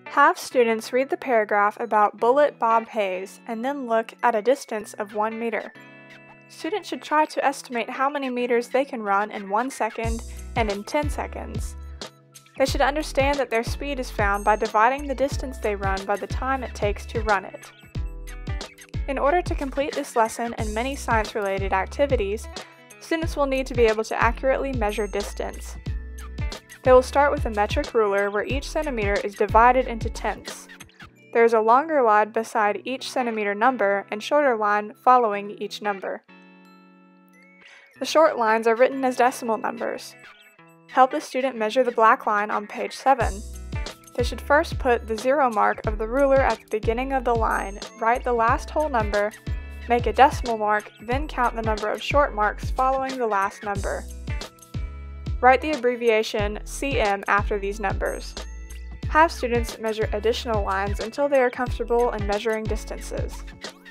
Have students read the paragraph about Bullet Bob Hayes and then look at a distance of 1 meter. Students should try to estimate how many meters they can run in 1 second and in 10 seconds. They should understand that their speed is found by dividing the distance they run by the time it takes to run it. In order to complete this lesson and many science-related activities, students will need to be able to accurately measure distance. They will start with a metric ruler where each centimeter is divided into tenths. There is a longer line beside each centimeter number and shorter line following each number. The short lines are written as decimal numbers. Help the student measure the black line on page 7. They should first put the 0 mark of the ruler at the beginning of the line, write the last whole number, make a decimal mark, then count the number of short marks following the last number. Write the abbreviation CM after these numbers. Have students measure additional lines until they are comfortable in measuring distances.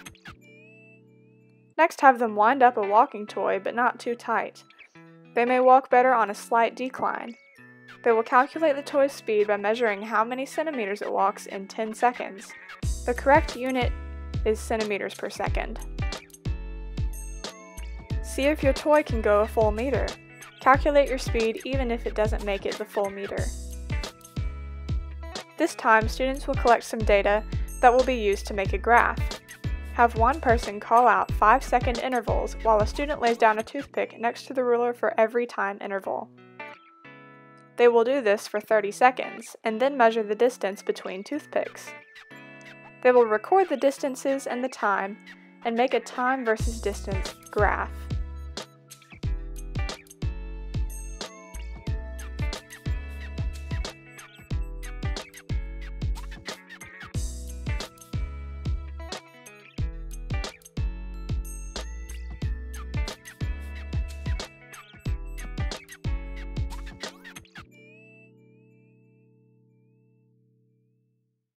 Next, have them wind up a walking toy, but not too tight. They may walk better on a slight decline. They will calculate the toy's speed by measuring how many centimeters it walks in 10 seconds. The correct unit is centimeters per second. See if your toy can go a full meter. Calculate your speed even if it doesn't make it the full meter. This time, students will collect some data that will be used to make a graph. Have one person call out 5-second intervals while a student lays down a toothpick next to the ruler for every time interval. They will do this for 30 seconds and then measure the distance between toothpicks. They will record the distances and the time and make a time versus distance graph.